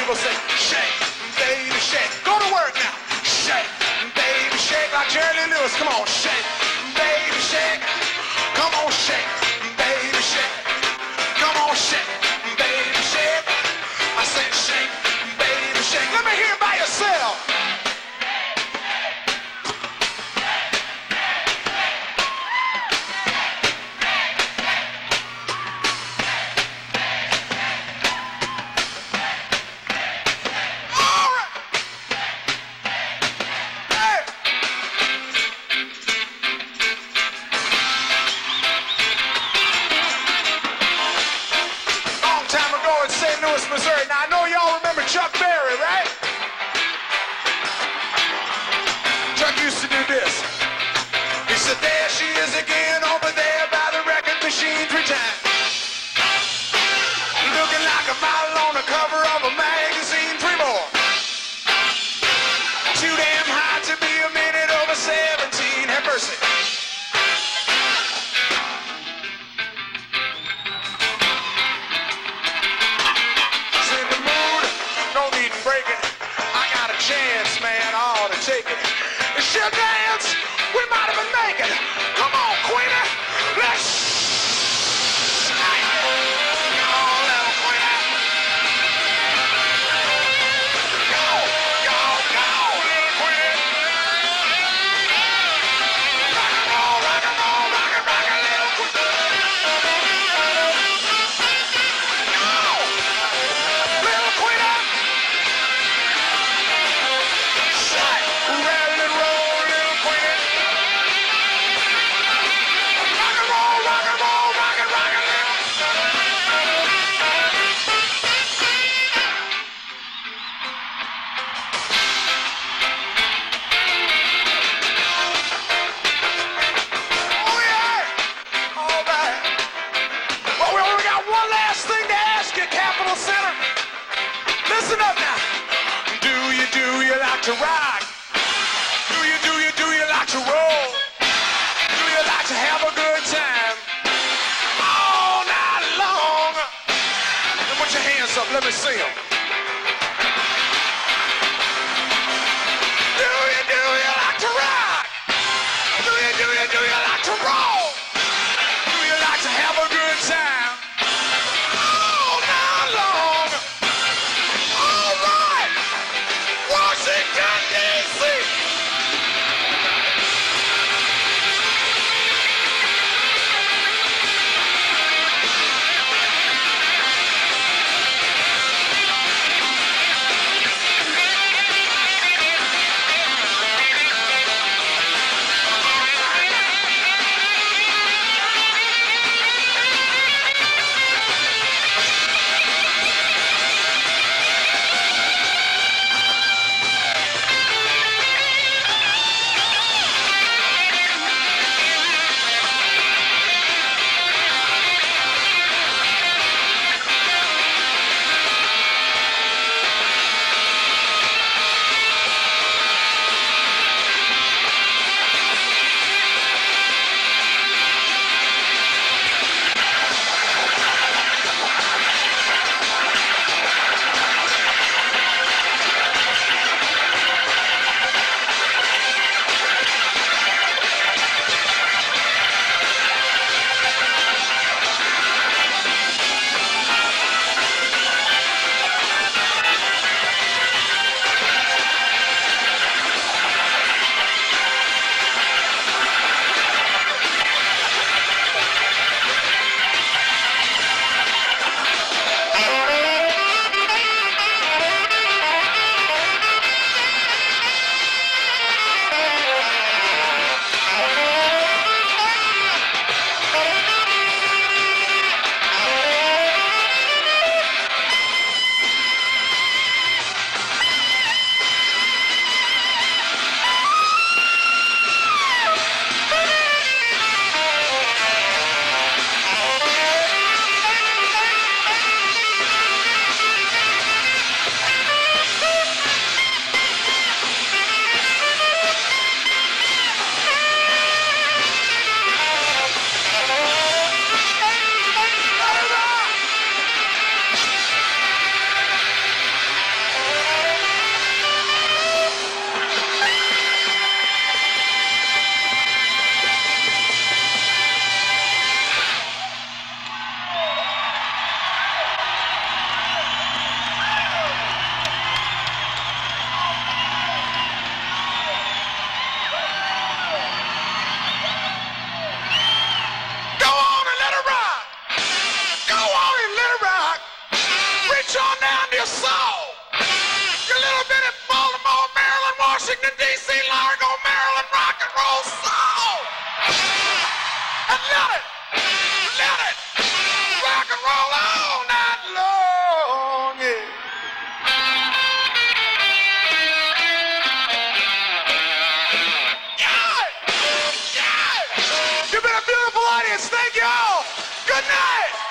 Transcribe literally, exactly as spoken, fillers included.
people say, shake, baby, shake. Go to work now. Shake, baby, shake like Jerry Lee Lewis. Come on, shake, baby, shake. Come on, shake, baby, shake. Come on, shake, baby, shake. I said shake, baby, shake. Let me hear it by yourself. Missouri. Now I know y'all remember Chuck Berry, right? Chuck used to do this. He said, there she is again over there by the record machine three times. Looking like a model on the cover of a magazine, three more. Too damn hot to be a minute over seventeen. Have mercy. Chance, man, I ought to take it. If she'll dance, we might have been making it. Come on, Queenie, let's shake it. Come on, little Queenie. Go, go, go, little Queenie. Rock and roll, rock and roll, rock and rock and little Queenie. Go, little Queenie. Listen up now. Do you, do you like to rock? Do you, do you, do you like to roll? Do you like to have a good time? All night long. Then put your hands up, let me see them. Do you, do you like to rock? Do you, do you, do you like to roll? Do you like to have a good time? All night long. Washington, D C roll soul. And let it, let it rock and roll all night long, yeah. Yeah, yeah. You've been a beautiful audience. Thank you all. Good night.